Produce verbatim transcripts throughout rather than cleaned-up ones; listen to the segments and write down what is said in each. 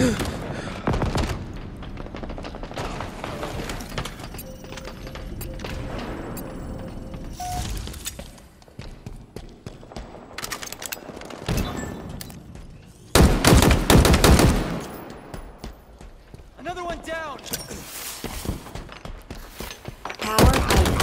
Another one down. Power item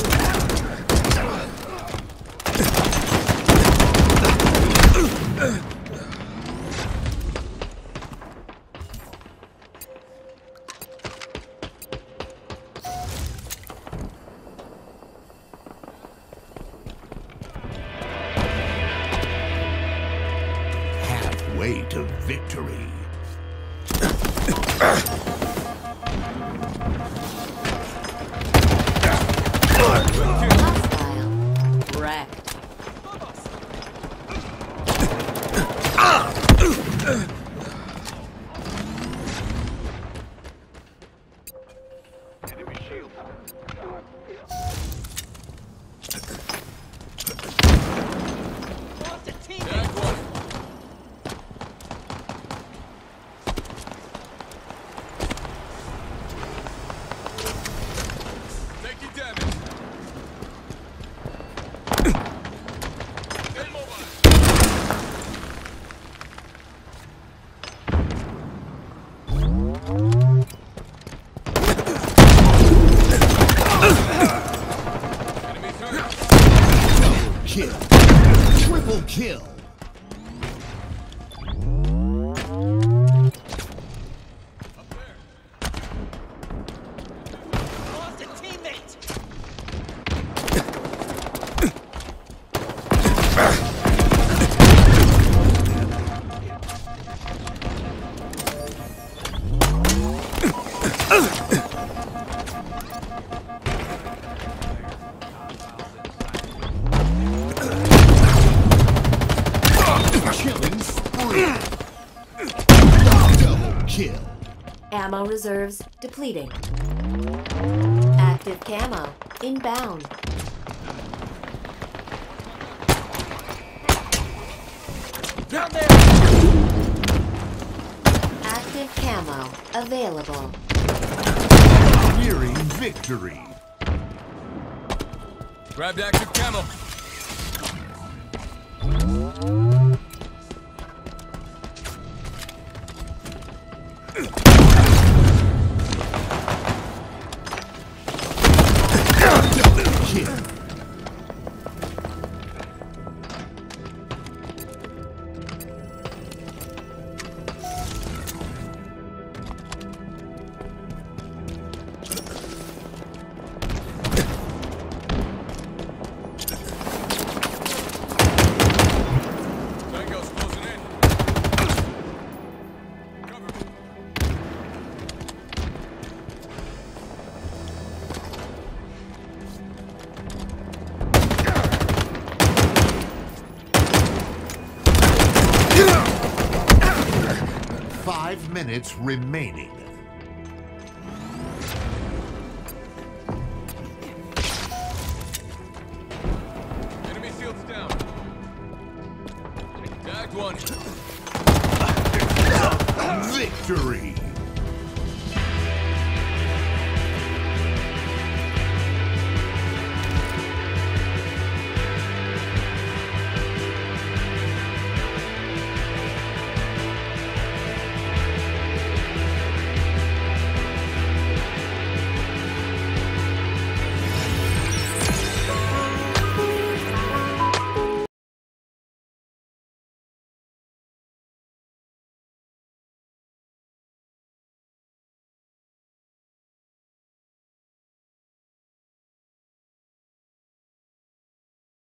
Halfway to victory. hostile. Wrecked. Enemy shield. Lost a teammate. Taking damage. Stay mobile. Enemies hurt. Double kill. Triple kill. Up there. Lost a teammate. Killing spree. Double kill. Ammo reserves depleting. Active camo inbound. Down there. Active camo available. Nearing victory. Grabbed active camo. Double kill. Tango's closing in. Cover me. Five minutes remaining. Enemy shields down. Tagged one. Victory.